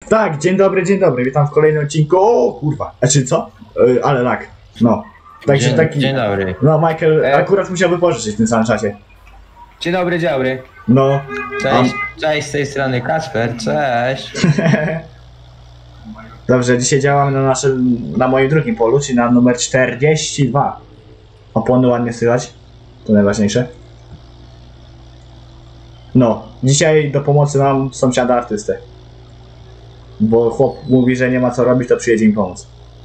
Tak, dzień dobry, witam w kolejnym odcinku. O kurwa, znaczy co? Ale tak, no. Także taki. Dzień dobry. No, Michael akurat musiał wypożyczyć w tym samym czasie. Dzień dobry, dzień dobry. No. Cześć, z tej strony Kacper, cześć. Dobrze, dzisiaj działamy na moim drugim polu, czyli na numer 42. Opony ładnie słychać, to najważniejsze. No, dzisiaj do pomocy mam sąsiada artystę. Bo chłop mówi, że nie ma co robić, to przyjedzie mi pomóc.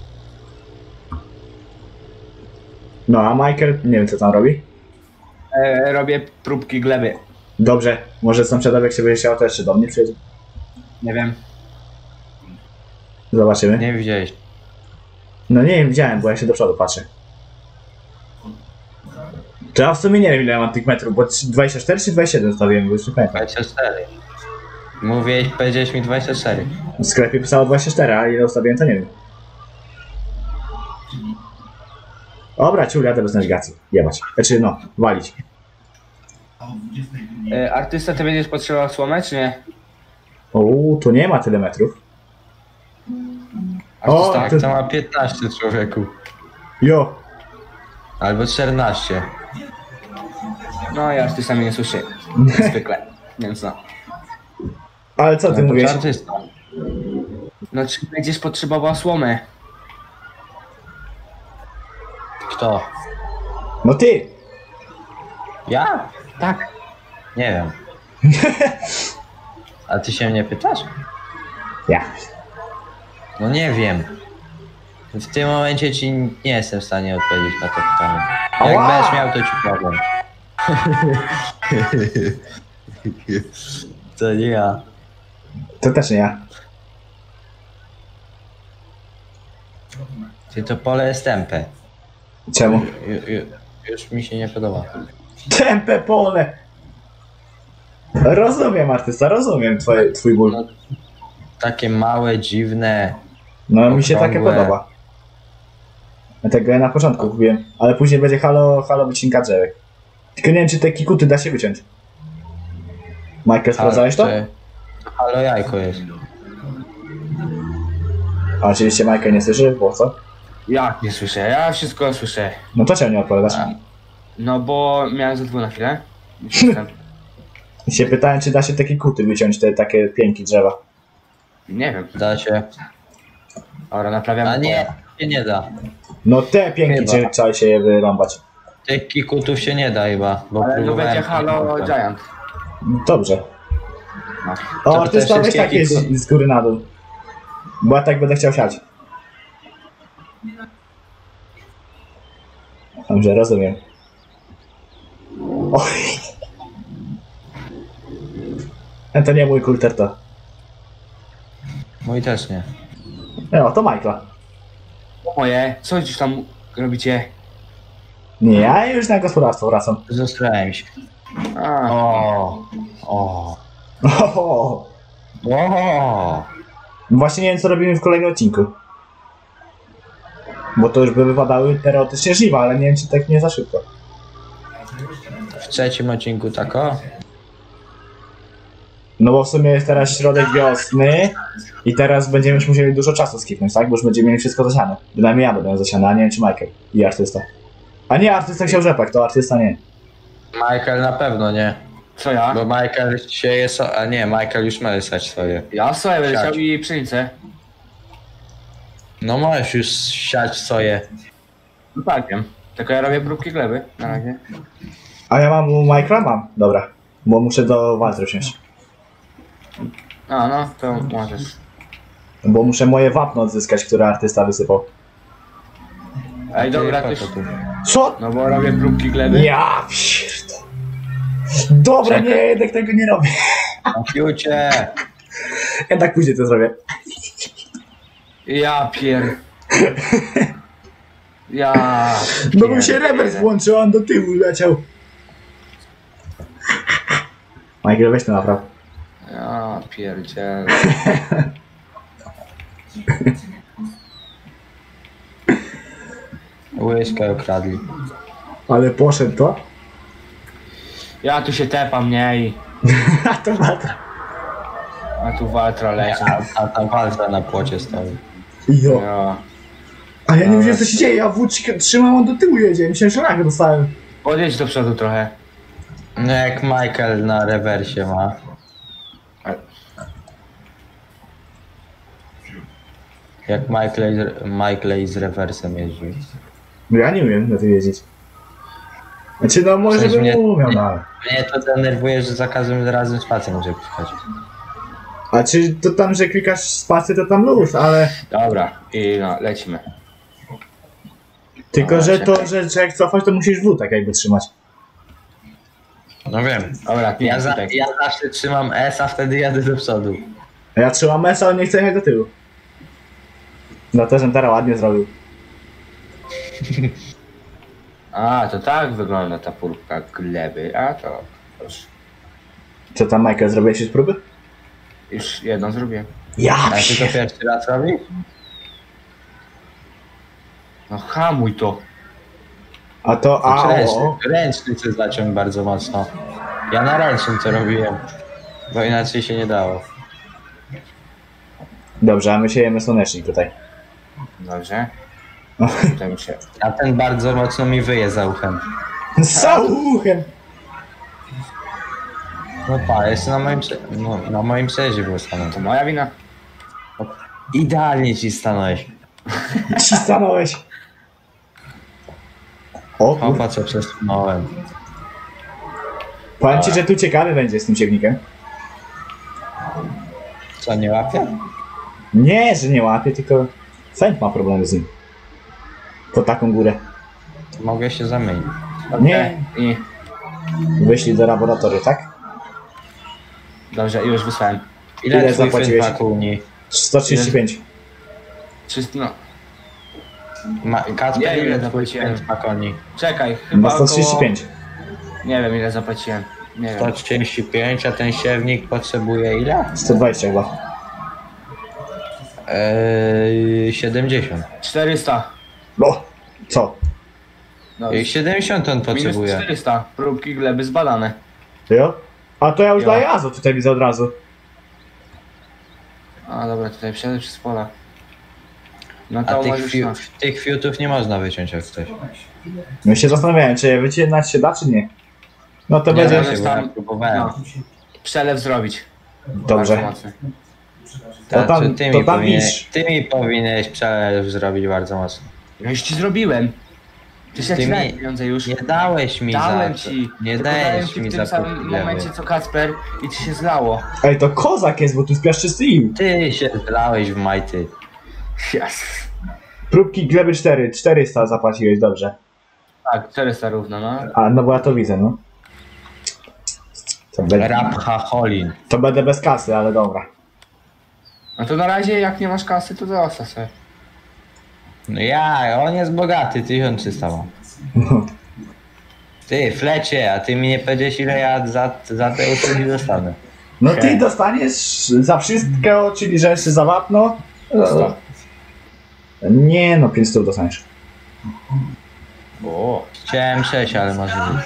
No, a Michael, nie wiem co tam robi. Robię próbki gleby. Dobrze, może sąsiadowi jak się będzie chciał, to jeszcze do mnie przyjedzie. Nie wiem. Zobaczymy. Nie widziałeś. No nie wiem, widziałem, bo ja się do przodu patrzę. To ja w sumie nie wiem ile mam tych metrów, bo 24 czy 27 zostawiłem, bo już nie pamiętam. 24. Powiedziałeś mi 24. W sklepie pisało 24, a ile ustawiłem to nie wiem. Dobra, ciul, jadę bez nawigacji. Jebać. Znaczy no, walić. Artysta, ty będziesz potrzebował słomę, czy nie? O, tu nie ma tyle metrów. Artysta, Tak, to ma 15 człowieku. Jo. Albo 14. no i artysta mnie nie słyszy. Zwykle. Więc no. Ale co ty No, mówisz? to artysta. No czy będziesz potrzebował słomy? Kto? No ty! Ja? Tak. Nie wiem. A ty się mnie pytasz? Ja. No nie wiem. W tym momencie ci nie jestem w stanie odpowiedzieć na to pytanie. Jak Ała! będziesz miał, to ci powiem. To nie ja. To też nie ja. Ty to pole jest tępe. Czemu? Już mi się nie podoba. Tępe pole! Rozumiem artysta, rozumiem twój ból. No, takie małe, dziwne. No mi się takie okrągłe. podoba. Dlatego ja na początku mówiłem, ale później będzie halo wycinka drzewek. Tylko nie wiem czy te kikuty da się wyciąć. Michael, sprawdzałeś to? Halo jajko jest. A oczywiście Michael nie słyszy, bo co? Jak nie słyszę? Ja wszystko słyszę. No to czemu nie odpowiadasz? No bo miałem ze dwóch na chwilę. I się pytałem czy da się te kikuty wyciąć, te takie pięki drzewa. Nie wiem. Da się. Dobra, naprawiam. A nie, się nie da. No te pięki Chyba. trzeba się je wyrąbać. Tych kikutów się nie da chyba. Bo Ale no próbowałem będzie Halo kikuta. Giant. Dobrze. No. O, To artysta te weź tak wszystkie jeździ z góry na dół. Bo ja tak będę chciał siać. Dobrze, rozumiem. Oj. To nie mój kulter to. Mój też nie. No, to Michaela. Moje, co gdzieś tam robicie? Nie, ja już na gospodarstwo wracam. Zestrałem się. A, O. Oho. O. Właśnie nie wiem co robimy w kolejnym odcinku. Bo to już by wypadały teoretycznie żniwa, ale nie wiem czy tak nie za szybko. W trzecim odcinku tako. No bo w sumie jest teraz środek wiosny i teraz będziemy już musieli dużo czasu skipnąć, tak? Bo już będziemy mieli wszystko zasiane. Bynajmniej ja będę miał zasiane, a nie wiem czy Michael i artysta. A nie, artysta chciał rzepak, to artysta nie. Michael na pewno nie. co ja? Bo Michael sieje a nie, Michael już ma sać swoje. Ja sobie będę Siać. chciał i pszenicę. No możesz już siać soję. No tak wiem. Tylko ja robię próbki gleby na razie. A ja mam u Michaela? Mam, dobra. Bo muszę do waltry wsiąść. A no, to możesz. Bo muszę moje wapno odzyskać, które artysta wysypał. Ej, dobra, Ty, też. po co tu? Co? No bo robię próbki gleby. Ja pierdolę. Dobra, nie, jednak tego nie robię. Na fiucie. Jednak później to zrobię. Ja pier... Ja... No bo mi się rewers włączył, a on do tyłu leciał. Michael, weź to napraw. Ja pierdzielę. Łyżkę okradli. Ale poszedł to? Ja tu się tepam, nie? I... A to matra. A tu Waltra leży. A ta walca na płocie stoi. Jo. No. A ja nie wiedziałem co się dzieje, ja włóczkę trzymam, on do tyłu jedzie. Myślałem, że rangę dostałem. Podjedź do przodu trochę. No jak Michael na rewersie ma. Jak Michael z rewersem jeździł. No ja nie umiem na tym jeździć. Znaczy no może Przecież bym mnie- umiał, no ale... Mnie to denerwuje, że za każdym razem spację muszę klikać. A czy to tam, że klikasz spację, to tam luz, ale... Dobra, i no, lecimy. Tylko, A, że to, czekaj. że jak cofać, to musisz W tak jakby trzymać. No wiem. Dobra, Ja, tutaj. ja zawsze trzymam S, a wtedy jadę do przodu. A ja trzymam S, ale nie chcę jechać do tyłu. No to, żem teraz ładnie zrobił. A, to tak wygląda ta próbka gleby. A to... Proszę. Co tam, Michael, zrobiłeś już próby? Już jedną zrobiłem. Ja A ty to pierwszy raz robisz? No hamuj to. A to, a Ręczny chcę zaciąć bardzo mocno. Ja na ręcznym to robiłem. Bo inaczej się nie dało. Dobrze, a my siejemy słonecznik tutaj. Dobrze. Tutaj mi się... A ten bardzo mocno mi wyje za uchem. Z całym. No pa, jeszcze na moim przejeździe było stanąć. To moja wina? Idealnie ci stanąłeś. Ci stanąłeś. O, Opa, co przesunąłem. powiem ci, że tu ciekawy będzie z tym ciągnikiem. Co, nie łapie? Nie, że nie łapie, tylko Fent ma problemy z nim. Po taką górę. Mogę się zamienić. Nie. I... Wyszli do laboratorium, tak? Dobrze, już wysłałem. Ile Ile twój zapłaciłeś? Fent ma kółni? 135. No, Kacper, Nie, ile ile twój zapłaciłem? Fent ma koni? czekaj, Na chyba około... 135. Nie wiem ile zapłaciłem. Nie wiem. 135, a ten siewnik potrzebuje ile? 120 chyba. 70. 400. No, co? No, 70 on minus potrzebuje. 400. Próbki gleby zbadane. Jo? A to ja już Jo. daję azot, tutaj widzę od razu. A dobra, tutaj wsiadę przez pola. No A to możesz... tych fiutów nie można wyciąć jak chcesz. No się zastanawiałem, czy je wycinać się da, czy nie. No to Nie będzie... da się, bo ja próbowałem. No. Przelew zrobić. Bardzo Dobrze. mocny. To tam- to tam pisz. ty mi powinieneś przelew zrobić bardzo mocno. No już ci zrobiłem. Przecież ja Ty ci dałem mi- pieniądze już. Nie dałeś mi Dałem za ci. Nie Tylko dałem dajesz ci mi w za tym samym próbki gleby. momencie co Kacper i ci się zlało. Ej, to kozak jest, bo tu jest piaszczysty im. Ty się zlałeś w majty. Yes. Próbki gleby 400 zapłaciłeś, dobrze. Tak, 400 równo, no. A, no bo ja to widzę, no. Rapha Holin. To będę bez kasy, ale dobra. No to na razie jak nie masz kasy to zostaw sobie. No ja, on jest bogaty, 1300 ma. Ty, flecie, a ty mi nie powiedziesz ile ja za te usługi dostanę. No ty dostaniesz za wszystko, czyli że jeszcze za wapno. Sto. Nie no, 500 dostaniesz. O. Chciałem 6, ale może być.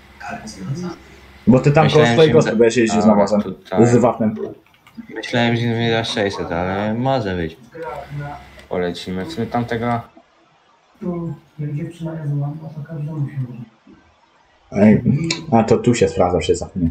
Bo ty tam koło Myślałem, swojego że- będziesz jeździł z A, nawozem. tutaj. Z wapnem. Myślałem, że mi dasz 600, ale może być. Polecimy. W sumie tamtego... Tu, jak dziewczyna jest zła, to każdemu się mówi. Ej, a to tu się sprawdza wszystko. Nie.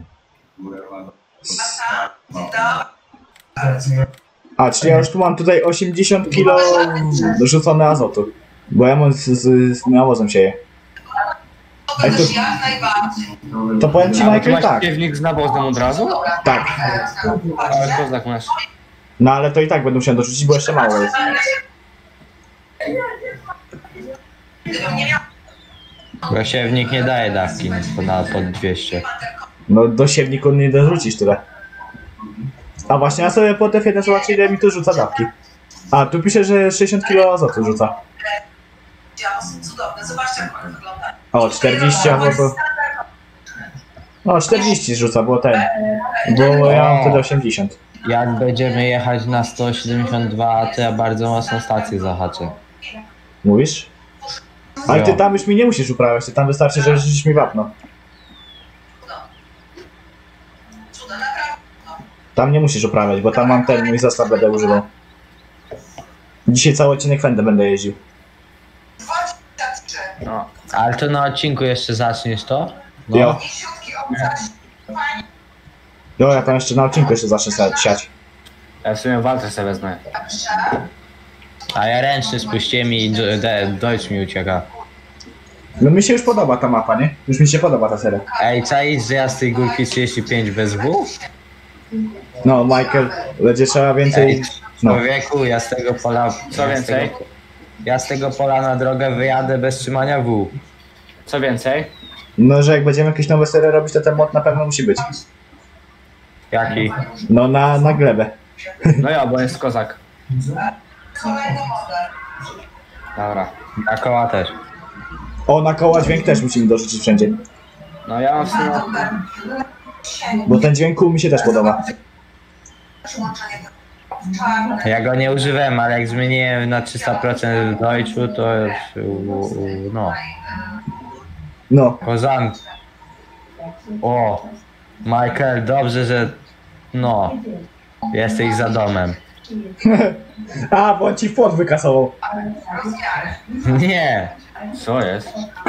A, czyli ja już tu mam tutaj 80 kg rzucone azotu. Bo ja mam z nawozem sieję. Ej, to powiem ci, A, bo ty Michael, masz tak. piewnik z nawozem od razu? Tak. Ale kozak masz. No ale to i tak będę musiał dorzucić, bo jeszcze mało jest. Bo siewnik nie daje dawki pod 200. No do siewniku nie dorzucisz tyle. A właśnie, ja sobie po F1 zobaczę, ile mi tu rzuca dawki. A, tu pisze, że 60 kg azotu rzuca. Są cudowne, zobaczcie jak one wyglądają. O, 40 azotu. No, 40 rzuca, było ten. Bo ja mam wtedy 80. Jak będziemy jechać na 172, to ja bardzo mocno stację zahaczę. Mówisz? Ale ty Jo. tam już mi nie musisz uprawiać, ty tam wystarczy, że rzucisz mi wapno. Cuda naprawdę. Tam nie musisz uprawiać, bo tam mam ten mój zestaw, będę używał. Dzisiaj cały odcinek będę jeździł. 23. No. Ale to na odcinku jeszcze zaczniesz to? No. Jo. I środki obrzać. Jo, ja tam jeszcze na odcinku jeszcze zacznę siać. Ja w sumie walkę sobie wezmę. Dobrze. A ja ręczny spuściłem i Deutsch mi ucieka. No mi się już podoba ta mapa, nie? Już mi się podoba ta seria. Ej, czaisz, że ja z tej górki 35 bez W? No, Michael, będzie trzeba więcej... Ej, No. człowieku, ja z tego pola... Co ja więcej? Ja z tego pola na drogę wyjadę bez trzymania W. Co więcej? No, że jak będziemy jakieś nowe serie robić, to ten mod na pewno musi być. Jaki? No, na glebę. No ja, bo jest kozak. Kolejny model. Dobra. Na koła też. O, na koła dźwięk też musimy dorzucić wszędzie. No ja mam w sumie... Bo ten dźwięk kół mi się też podoba. Przyłączenie czarne. Ja go nie używałem, ale jak zmieniłem na 300% w Deutschu, to no. No. Kozan. O, Michael, dobrze, że no. Jesteś za domem. A, bo on ci płot wykasował. Rozmiary. Nie. Co jest?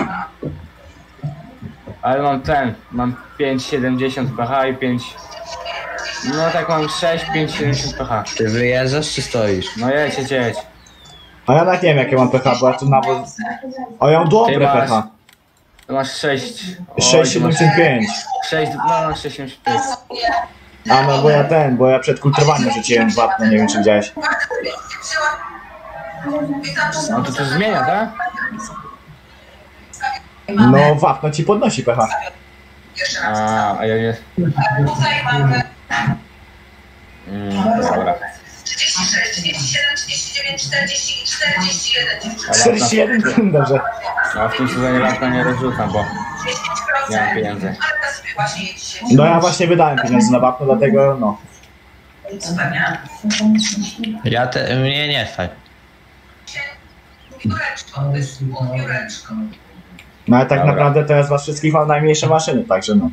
Ale mam 5,70 pH i 5... No tak mam 6,570 pH. Ty wyjeżdżasz czy stoisz? No jedź. A ja nawet nie wiem jakie mam pH, bo ja tu nawet... O, ja mam dobre Ty masz- pH. To masz 6... 6,75. 6, no 6,75. A no bo ja przed kultywowaniem rzuciłem wapno, nie wiem czy widziałeś. No to zmienia, tak? No wapno ci podnosi pH. Jeszcze raz. A ja nie... Tutaj mamy Dobra. 36, 37, 39, 40 i 41 dziewczyny. 41, dobrze. A w tym sezonie lata nie rozrzucam, bo 10%. nie mam pieniędzy. Ale to sobie właśnie jedziecie. No ja właśnie wydałem pieniądze na wapno, dlatego no. Super, nie? Mnie nie stać. Biureczko, to jest pod biureczko. No ale tak Dobra. naprawdę to ja z was wszystkich mam najmniejsze maszyny, także no.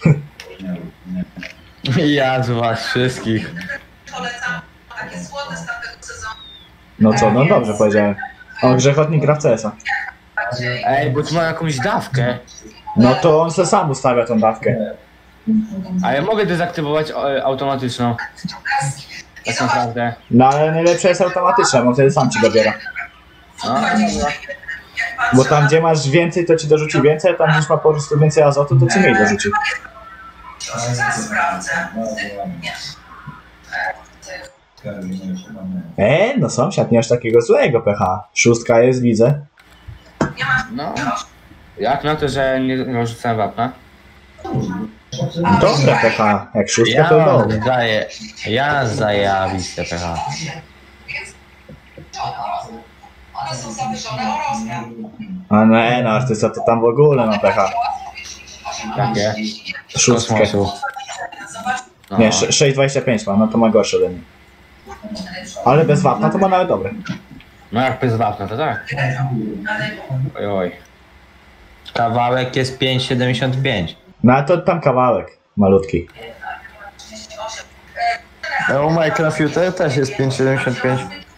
Ja z was wszystkich. Polecam takie słode z tamtego sezonu. No co, no dobrze powiedziałem. O, grzechotnik gra w CS-a. Ej, bo tu mam jakąś dawkę. No to on se sam ustawia tą dawkę. A ja mogę dezaktywować automatyczną. Tak naprawdę. No ale najlepsze jest automatyczne, bo wtedy sam ci dobiera. No, dobra. Bo tam gdzie masz więcej, to ci dorzuci więcej, a tam gdzieś ma po prostu więcej azotu, to ci mniej dorzuci. Zaraz sprawdzę. Nie. No sąsiad, nie aż takiego złego pH. 6 jest, widzę. No. Jak na to, że nie rzucałem wapna? Dobre pH, jak 6 Ja to dobre. ja zajawiste pH. One są zawyżone o rozmiar. A no, artysta to tam w ogóle ma pH. Jakie? 6. Kosmosu. No. Nie, 6,25 ma, no to ma gorsze ode mnie. Ale bez wapna to ma nawet dobre. No jak bez wapna, to tak. Oj. Kawałek jest 5,75. No ale to tam kawałek malutki. A u Michaela Future też jest 5,75.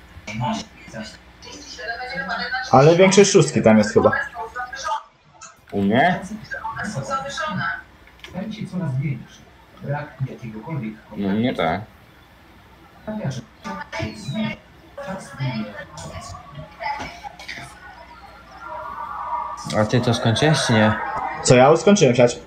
Ale większość 6 tam jest chyba. U mnie? One są zawyżone. Będzie coraz większy. Brak jakiegokolwiek No nie tak. A ty to skończyłeś czy nie? Co ja już skończyłem siać.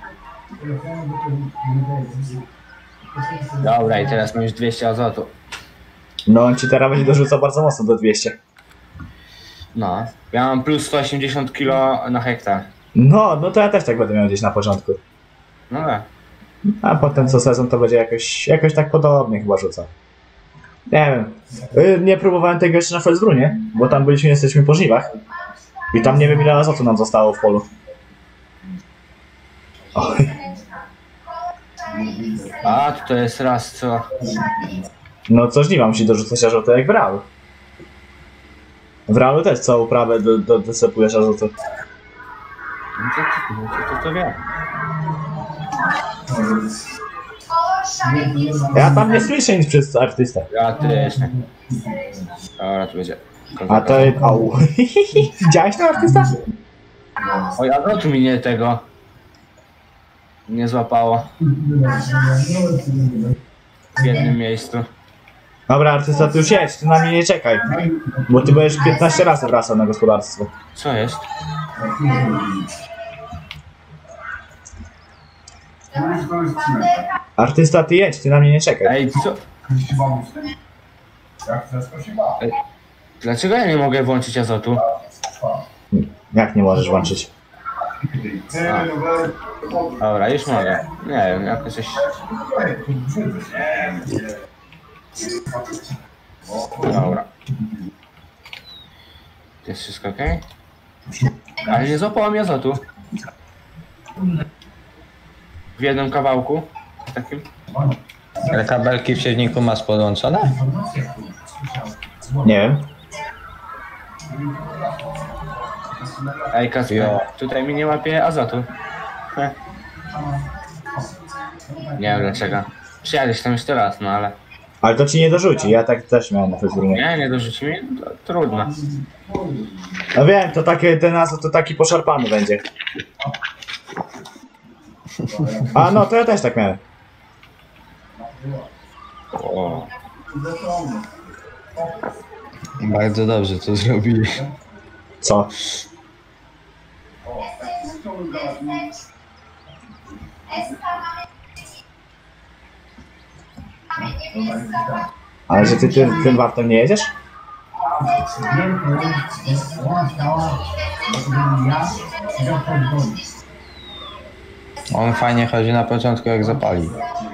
Dobra, i teraz mam już 200 azotu. No on ci teraz będzie dorzucał bardzo mocno do 200. No. Ja mam plus 180 kg na hektar. No to ja też tak będę miał gdzieś na początku. No tak. A potem co sezon to będzie jakoś tak podobnie chyba rzucał. Nie wiem. Nie próbowałem tego jeszcze na Felsbrunie, bo tam jesteśmy po żniwach. I tam nie wiem ile azotu nam zostało w polu. Oj. A, to jest raz co? No co żniwa musi dorzucać azotu jak w realu. W realu też całą uprawę dosypujesz azotu. To wiem. Ja tam nie słyszę nic przez artystę. Ja też nie. Dobra, tu będzie. A to... Au. Widziałeś to artysta? Oj, a no tu mi nie tego. Nie złapało w jednym miejscu. Dobra, artysta, ty już jedź, ty na mnie nie czekaj. Bo ty będziesz 15 razy wracał na gospodarstwo. Co jest? Artysta, ty jedź, ty na mnie nie czekaj. Ej, co? Ej, dlaczego ja nie mogę włączyć azotu? Jak nie możesz włączyć? Dobra, już mogę. Nie wiem, jakoś coś... Dobra. Jest wszystko ok? Ale nie złapało mi azotu. W jednym kawałku. Takim. Ale kabelki w siewniku masz podłączone? Nie wiem. Ej, Kasper, Jo. tutaj mi nie łapie azotu. Heh. Nie wiem dlaczego. Przyjadziesz tam jeszcze raz, no ale... Ale to ci nie dorzuci, ja tak też miałem na Facebooku. Nie dorzuci mi? To trudno. No wiem, to takie, ten azot to taki poszarpany będzie. A no, to ja też tak miałem. O. Bardzo dobrze to zrobiłeś. Co? Ale że ty tym wartem nie jedziesz? On fajnie chodzi na początku jak zapali.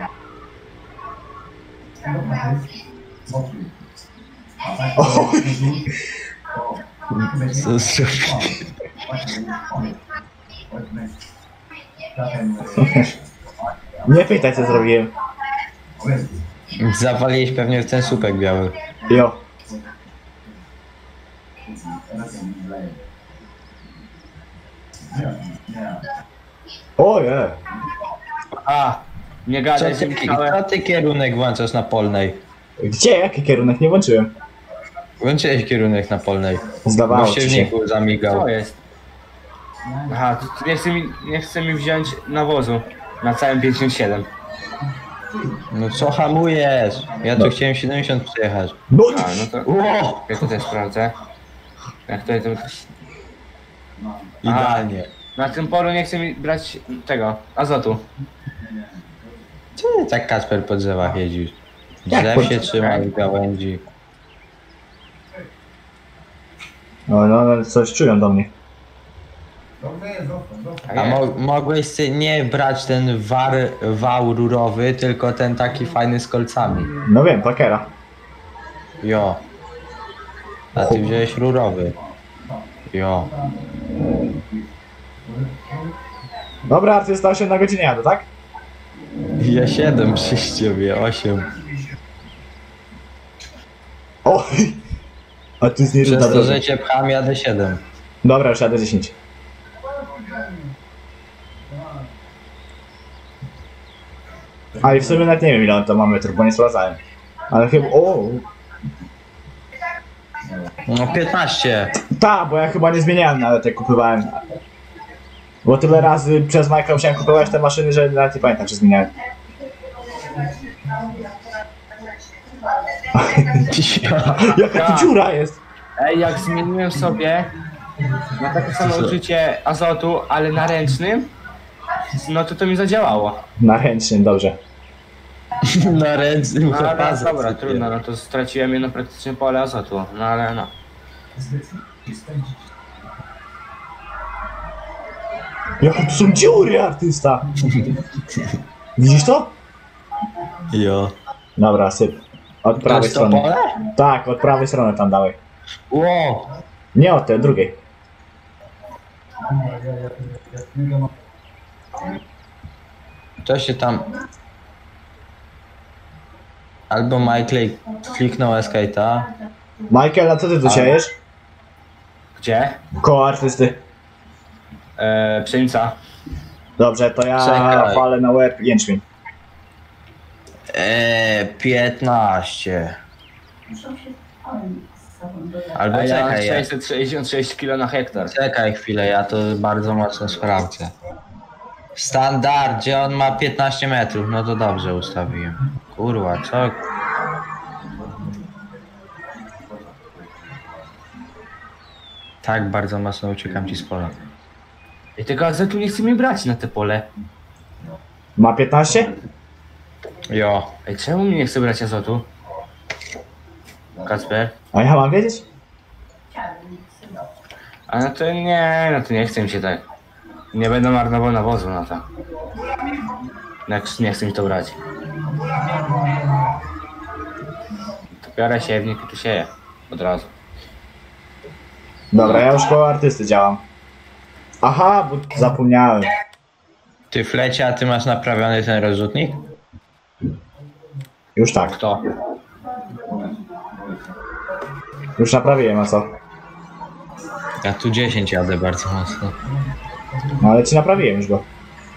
Co zrobił? Nie pytaj, co zrobiłem. Zawaliłeś pewnie w ten słupek biały. Jo. Oje. A! Nie Co gadaj, że ty, Michałem... co ty kierunek włączasz na polnej? Gdzie? Jaki kierunek? Nie włączyłem. Włączyłeś kierunek na polnej. Bo Zdawało w ci się. siewniku zamigał. Co jest? Aha, to nie chce mi wziąć nawozu na całym 57. No co hamujesz? Ja tu No. chciałem 70 przejechać. No, A, no to... Ło! Ja tutaj sprawdzę. Jak tutaj to... Idealnie. Na tym polu nie chce mi brać tego, azotu. Co ty tak Kasper po drzewach jeździsz? Jak Drzew po- się trzyma i gałęzi. no, coś czują do mnie. A mogłeś sobie nie brać ten wał rurowy, tylko ten taki fajny z kolcami. No wiem, Pakera. Jo. A ty wziąłeś rurowy. Jo. Dobra, artysta 8 na godzinę jadę, tak? Ja 7 przy ciebie, 8. O! A tu jest nierówna Przez to, droga. że cię pcham, jadę 7. Dobra, już jadę 10. A i w sumie nawet nie wiem ile on to ma metrów, bo nie sprawdzałem. Ale chyba... O! No 15. Ta, bo ja chyba nie zmieniałem nawet jak kupowałem. Bo tyle razy przez Majka musiałem kupować te maszyny, że nawet nie pamiętam czy zmieniałem. Jaka tu dziura jest! Ej, jak zmieniłem sobie na takie samo użycie azotu, ale na ręcznym, no to mi zadziałało. Na ręcznym, dobrze. Na ręcznym No ale zapasem dobra, sobie. trudno, no to straciłem jedno praktycznie pole azotu, no ale no. Jakie tu są dziury, artysta! Widzisz to? Jo. Dobra, syp. Od To prawej jest to strony. pole? Tak, od prawej strony tam dałeś. Ło. Nie od tej, drugiej. To się tam... Albo Michael kliknął Escape'a. Michael, a co ty tu siejesz? Gdzie? Koło artysty. Pszenica. Dobrze, to ja Czekaj. walę na łeb jęczmień. 15. Albo A ja mam czekaj, 666 kg na hektar. czekaj chwilę, ja to bardzo mocno sprawdzę. W standardzie on ma 15 metrów, no to dobrze ustawiłem. Kurwa, co? Tak bardzo mocno uciekam ci z pola. I tego azotu nie chce mi brać na te pole. Ma 15? Jo. Ej, czemu mi nie chce brać azotu? Kacper? A ja mam wiedzieć? A no to nie chce mi się tak. Nie będę marnował nawozu na to. Jak nie chce mi to brać. To biorę siewnik i tu sieję. Od razu. Dobra, ja już koło artysty działam. Aha, bo zapomniałem. Ty Flecie, a ty masz naprawiony ten rozrzutnik? Już tak. Kto? Już naprawiłem, a co? Ja tu 10 jadę bardzo mocno. No ale ci naprawiłem już go.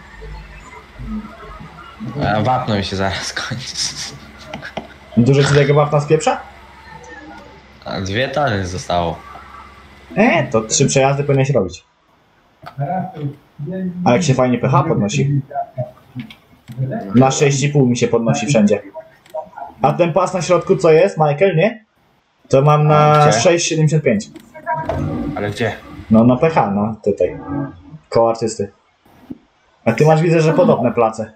A wapno mi się zaraz kończy. Dużo ci tego wapna z pieprza? A 2 tony zostało. To 3 przejazdy powinieneś robić. A jak się fajnie pH podnosi? Na 6,5 mi się podnosi wszędzie. A ten pas na środku co jest, Michael, nie? To mam na Gdzie? 6,75. Ale gdzie? No na pH, no tutaj. Koło artysty. A ty masz, widzę, że podobne place.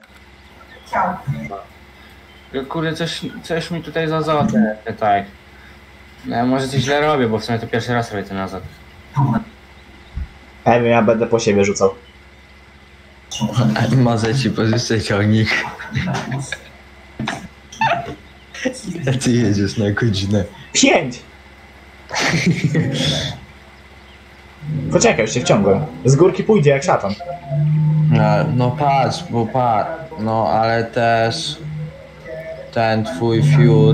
Kurde, coś mi tutaj z azotem. Tak. No, może coś źle robię, bo w sumie to pierwszy raz robię ten azot. Ja będę po siebie rzucał. Może ci pożyczę ciągnik. Ty jedziesz na godzinę. 5! Poczekaj, już się wciągłem. Z górki pójdzie jak szatan. No patrz, no ale też ten twój fiut.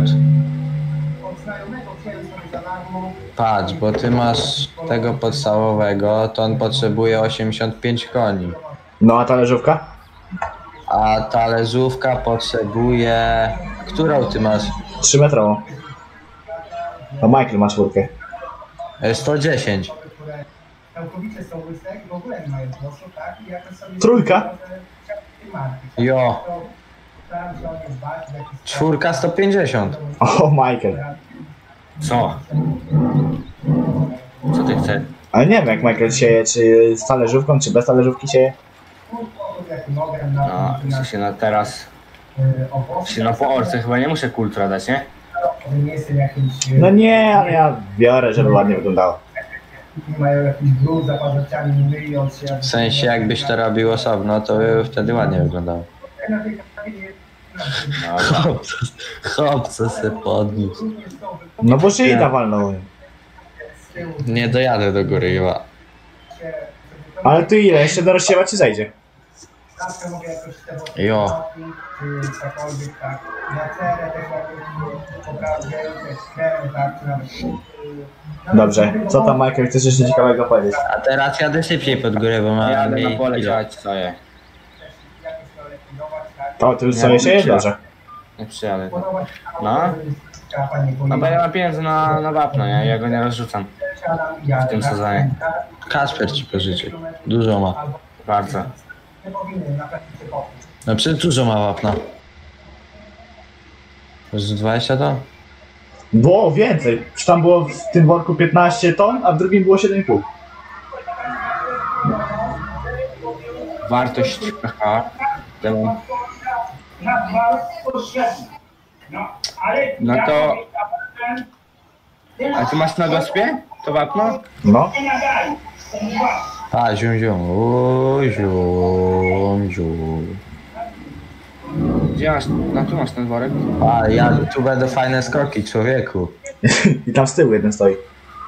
Patrz, bo ty masz tego podstawowego, to on potrzebuje 85 koni. No a talerzówka? A talerzówka potrzebuje... Którą ty masz? 3 metrową. A Michael ma 4. 110. Całkowicie są łyse i w ogóle nie mają głosu, tak? I jakoś sobie... Trójka? Jo. 4 150. O, Michael. Co? Co ty chcesz? Ale nie wiem jak Michael sieje, czy z talerzówką, czy bez talerzówki sieje. No, w sensie na teraz... W sensie na poorce chyba nie muszę kultura dać, nie? No nie, ale ja biorę, żeby ładnie wyglądało. Mają jakiś brud za paznokciami, nie myjąc się. W sensie jakbyś to robił osobno, to by wtedy ładnie wyglądało. Dobra. Chłopca se podniósł. No bo szyjda walnął. Nie dojadę do góry chyba. Ale tu ile? Jeszcze do rozsiewa ci zejdzie. Jo. Dobrze, co tam Michael chcesz jeszcze ciekawego powiedzieć? A teraz jadę szybciej pod górę, bo mam Jadę na mniej pole kilo. działać stoję. To ty już sobie siejesz? Dobrze. Nie przyjadę. No. No bo ja mam pieniądze na wapno, nie? Ja go nie rozrzucam w tym sezonie. Kasper ci pożyczy. Dużo ma. Bardzo. No przecież dużo ma wapna. Z 20 ton? Było więcej. Czy tam było w tym worku 15 ton, a w drugim było 7,5. Wartość PH. No to... A ty masz na gospie? To wapno? No. A, zium. O, zium. Gdzie masz? No tu masz ten worek. A, ja tu będę fajne skoki, człowieku. I tam z tyłu jeden stoi.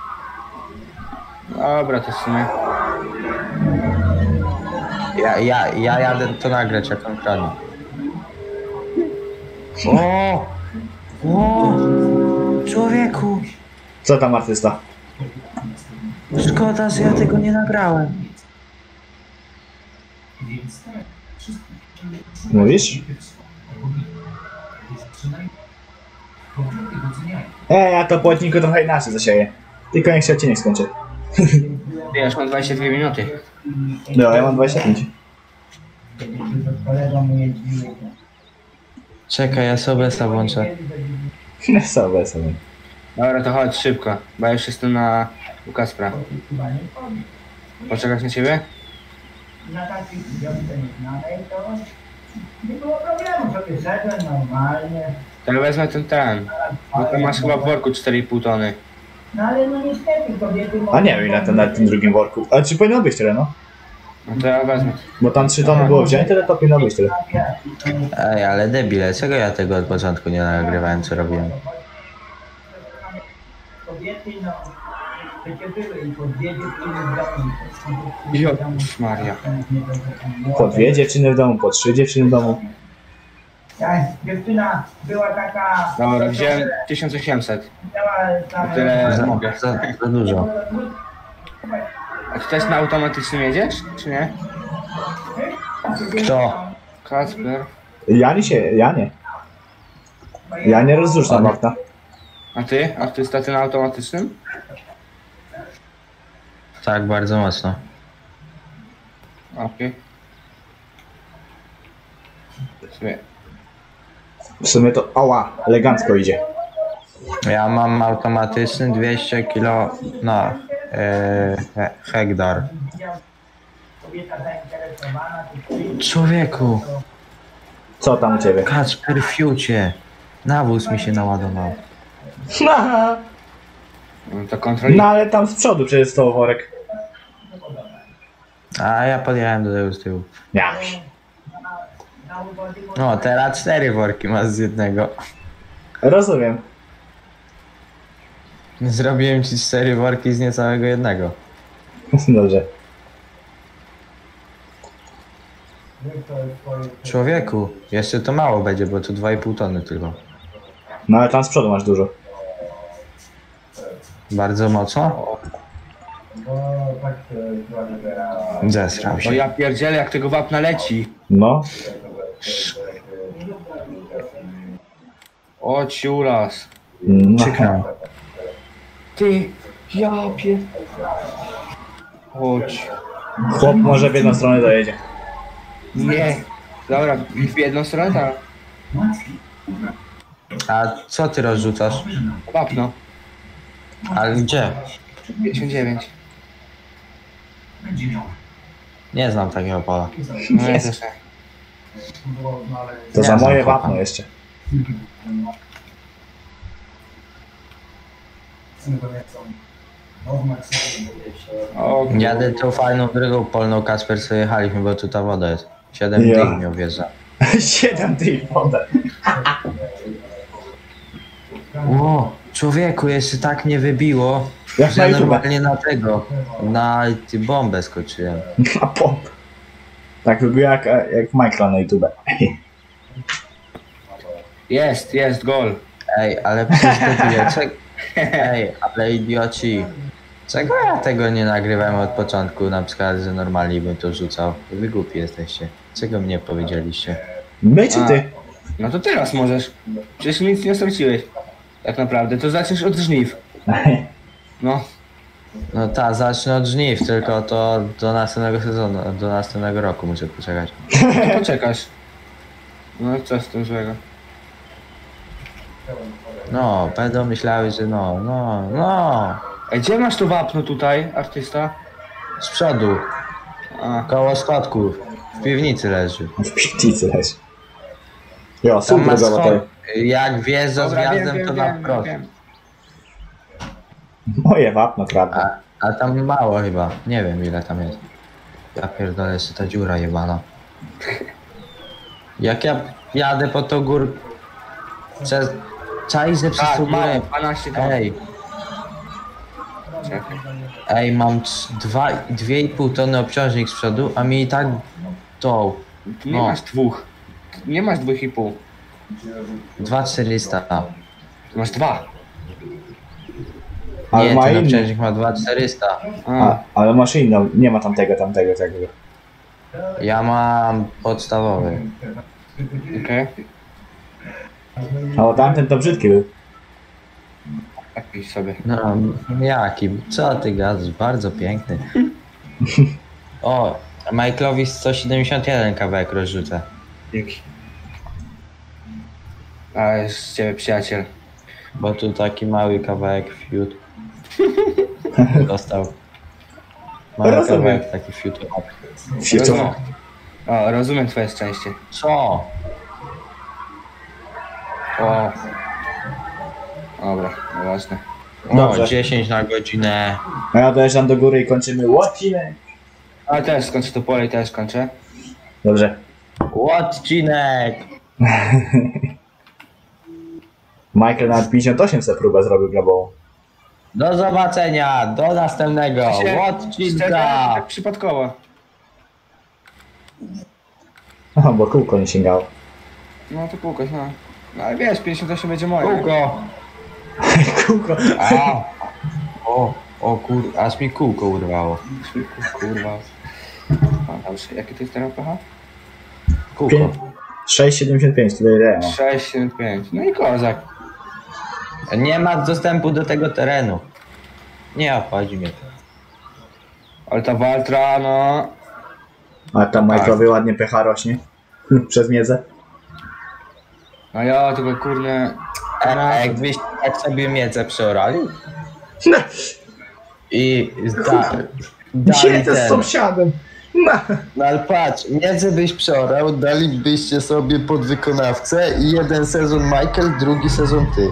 Dobra, to w sumie. Ja jadę to nagrać, jak on kradnie. O! Człowieku! Co tam artysta? Szkoda, że ja tego nie nagrałem. Mówisz? Ja to płotniku trochę inaczej zasieję. Tylko niech się odcinek skończy. Wiesz, mam 22 minuty. No, ja mam 25. Kolega mu jeździł. Czekaj, ja sobie włączę. Sobie. Dobra, to chodź szybko, bo ja już jestem u Kaspra. Poczekać na ciebie? Na takiej wiosce nieznanej to nie było problemu, sobie szedłem normalnie. To ja wezmę ten, bo ty masz chyba w worku 4,5 tony. No ale no niestety kobiety A nie wiem ile to na tym drugim worku. A czy powinno być tyle, no? No to ja wezmę. Bo tam 3 tony było wzięte, to powinno być tyle. Ej, ale debile, czego ja tego od początku nie nagrywałem, co robiłem? Kobiety no, przecież były i po dwie dziewczyny w domu. Jezus Maria. Po 2 dziewczyny w domu, po 3 dziewczyny w domu. Dziewczyna była taka... Dobra, wziąłem 1800. Miała tam... Tyle mogę. Za dużo. A ty też na automatycznym jedziesz, czy nie? Kto? Kacper. Ja nie. Ja nie rozruszam wapna. A ty? A ty staty na automatycznym? Tak, bardzo mocno. Okej. Sobie. W sumie to, ała, elegancko idzie. Ja mam automatyczny 200 kilo, no, hektar. Kobieta zainteresowana, to Człowieku, Co tam u ciebie? Kacper fiucie, nawóz mi się naładował. No to kontroli. No ale tam z przodu przecież stał worek. A ja podjechałem do tego z tyłu. Ja. No, teraz 4 worki masz z jednego. Rozumiem. Zrobiłem ci 4 worki z niecałego jednego. Dobrze. Człowieku, jeszcze to mało będzie, bo tu 2,5 tony tylko. No ale tam z przodu masz dużo. Bardzo mocno? Zesrał O się. ja pierdzielę, jak tego wapna leci. No. O ciulas. No. Krzyknął. Ty, ja pier... Chodź. Chłop może w jedną stronę dojedzie. Nie. Dobra, w jedną stronę tak. A co ty rozrzucasz? Wapno. Ale gdzie? 59. Nie znam takiego pola. No ja też nie. To Nie za znam moje chłopa. wapno jeszcze. O, Jadę tą fajną drogą polną, Kasper, co jechaliśmy, bo tu ta woda jest. 7 Ja. dni mnie wjeżdża. 7 tych wodę. O, człowieku, jeszcze tak mnie wybiło, Jak na że YouTube. normalnie na tego, na bombę skoczyłem. Na pomp. Tak by było jak Michael na YouTube. jest, gol. Ej, ale przecież Ej, ale idioci. Czego ja tego nie nagrywałem od początku, na przykład, że normalnie bym to rzucał? Wy głupi jesteście. Czego mnie powiedzieliście? My czy ty? No to teraz możesz. Przecież nic nie straciłeś. Tak naprawdę, to zaczniesz od żniw. No. No ta, zacznę od żniw, tylko to do następnego sezonu, do następnego roku muszę poczekać. To poczekasz. No co z tym złego? No, będą myślały, że no. Ej, gdzie masz to wapno tutaj, artysta? Z przodu, A, koło schodków, w piwnicy leży. W piwnicy leży. Jo, Tam super ma zabawa. schod, jak wjeżdża z dobra, gwiazdem, to na wprost. wiem. Moje wapno, prawda? A tam mało chyba, nie wiem ile tam jest. Ja pierdolę, jeszcze ta dziura jebana. Jak ja jadę po tą górę, czajzę przez Tak, tą mało, górę. 12 tam. Czekaj. Ej, mam 2,5 tony obciążnik z przodu, a mi i tak to Tu nie No. masz dwóch. Nie masz 2,5. 2,400. Tu masz 2. Ale Nie, ma ten inny. obciążnik ma 2,400. Ale masz inną, nie ma tamtego. Ja mam podstawowy. Okej. O, tamten to brzydki był. Jakiś sobie. No, jaki? Co ty gadasz? Bardzo piękny. O, Michaelowi 171 kawałek rozrzucę. Dzięki. A jest z ciebie przyjaciel. Bo tu taki mały kawałek fiut. Dostał. Mały Rozumiem. kawałek taki fiut. Fiutowa. O, rozumiem twoje szczęście. Co? O. Dobra, nieważne. O, Dobrze. 10 na godzinę. A ja dojeżdżam do góry i kończymy odcinek. Ale też skończę to pole i też kończę. Dobrze. Odcinek! Michael nawet 58 se próbę zrobił grabową. Do zobaczenia, do następnego Szczerze, odcinka! tak przypadkowo. Aha, bo kółko nie sięgało. No to kółko, no. No ale wiesz, 58 będzie moje. Kółko! Kółko. A! O kur... aż mi kółko urwało. Kurwa. A dobrze, jakie to jest teraz PH? Kółko. 6,75, tutaj ile ja mam? 6,75. No i kozak. Nie ma dostępu do tego terenu. Nie obchodzi mnie to. Ale ta Waltra, no... A tam Michaelowi ładnie pH rośnie. Przez miedzę. No ja tylko kurnie... A jakbyś tak sobie miedzę przeorali? I dali Siedzę z ten. sąsiadem. No. No ale patrz, miedzę byś przeorał, dalibyście sobie podwykonawcę i jeden sezon Michael, drugi sezon ty.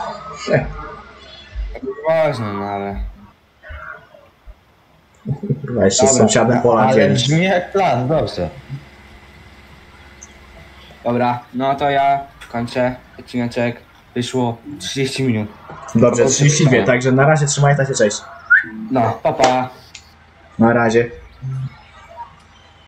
Ważne, no ale... Kurwa, jeszcze z Dobra, sąsiadem pola Ale dzielić. brzmi jak plan, dobrze. Dobra, no to ja kończę odcineczek. Wyszło 30 minut. Dobrze, 32, także na razie trzymajcie się, cześć. No, pa pa. Na razie.